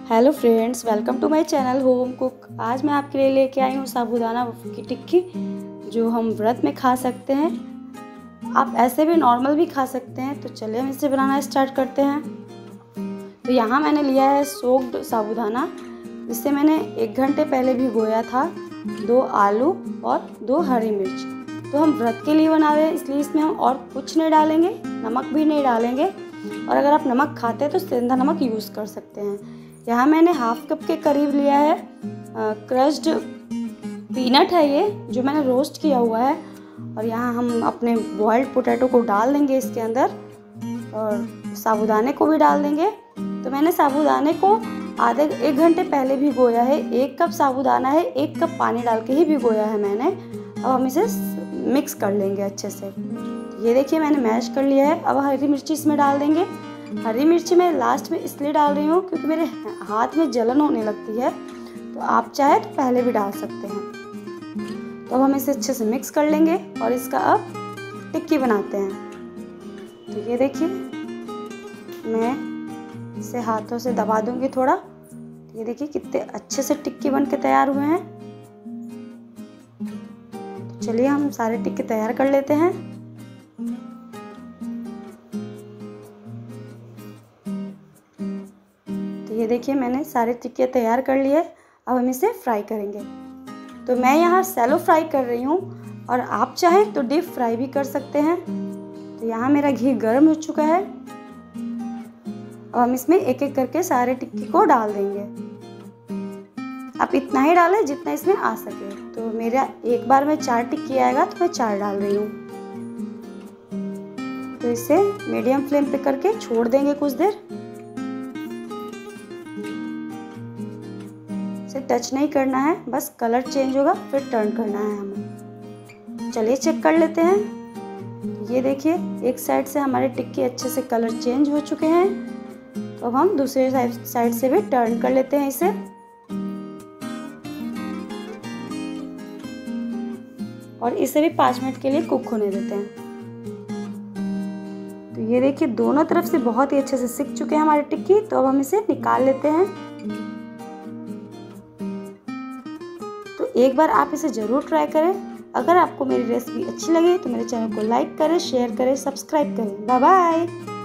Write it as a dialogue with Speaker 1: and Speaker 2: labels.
Speaker 1: Hello friends, welcome to my channel home cook. आज मैं आपके लिए लेके आई हूँ साबूदाना की टिक्की, जो हम व्रत में खा सकते हैं। आप ऐसे भी नॉर्मल भी खा सकते हैं। तो चलिए हम इसे बनाना स्टार्ट करते हैं। तो यहाँ मैंने लिया है सोक्ड साबूदाना, जिसे मैंने 1 घंटे पहले भिगोया था। 2 आलू और 2 हरी मिर्च। तो हम व्रत के लिए बना रहे हैं, इसलिए इसमें हम और कुछ नहीं डालेंगे, नमक भी नहीं डालेंगे। और अगर आप नमक खाते हैं तो सेंधा नमक यूज़ कर सकते हैं। यहाँ मैंने हाफ कप के करीब लिया है क्रश्ड पीनट है ये, जो मैंने रोस्ट किया हुआ है। और यहाँ हम अपने बॉइल्ड पोटैटो को डाल देंगे इसके अंदर, और साबूदाने को भी डाल देंगे। तो मैंने साबूदाने को 1 घंटे पहले भिगोया है। 1 कप साबूदाना है, 1 कप पानी डाल के ही भिगोया है मैंने। अब हम इसे मिक्स कर लेंगे अच्छे से। ये देखिए मैंने मैश कर लिया है। अब हरी मिर्ची इसमें डाल देंगे। हरी मिर्ची मैं लास्ट में इसलिए डाल रही हूँ क्योंकि मेरे हाथ में जलन होने लगती है। तो आप चाहे तो पहले भी डाल सकते हैं। तो अब हम इसे अच्छे से मिक्स कर लेंगे और इसका अब टिक्की बनाते हैं। तो ये देखिए मैं इसे हाथों से दबा दूंगी थोड़ा। ये देखिए कितने अच्छे से टिक्की बन के तैयार हुए हैं। तो चलिए हम सारे टिक्की तैयार कर लेते हैं। ये देखिए मैंने सारे टिक्के तैयार कर लिए। अब हम इसे फ्राई करेंगे। तो मैं यहाँ सैलो फ्राई कर रही हूँ, और आप चाहें तो डीप फ्राई भी कर सकते हैं। तो यहाँ मेरा घी गर्म हो चुका है। अब हम इसमें एक एक करके सारे टिक्की को डाल देंगे। आप इतना ही डालें जितना इसमें आ सके। तो मेरा एक बार में 4 टिक्की आएगा तो मैं 4 डाल रही हूँ। तो इसे मीडियम फ्लेम पे करके छोड़ देंगे कुछ देर। टच नहीं करना है, बस कलर चेंज होगा फिर टर्न करना है हमें। चलिए चेक कर लेते हैं। ये देखिए एक साइड से हमारे टिक्की अच्छे से कलर चेंज हो चुके हैं। तो अब हम दूसरे साइड से भी टर्न कर लेते हैं इसे। और इसे भी 5 मिनट के लिए कुक होने देते हैं। तो ये देखिए दोनों तरफ से बहुत ही अच्छे से सिक चुके हैं हमारे टिक्की। तो अब हम इसे निकाल लेते हैं। तो एक बार आप इसे ज़रूर ट्राई करें। अगर आपको मेरी रेसिपी अच्छी लगे तो मेरे चैनल को लाइक करें, शेयर करें, सब्सक्राइब करें। Bye bye.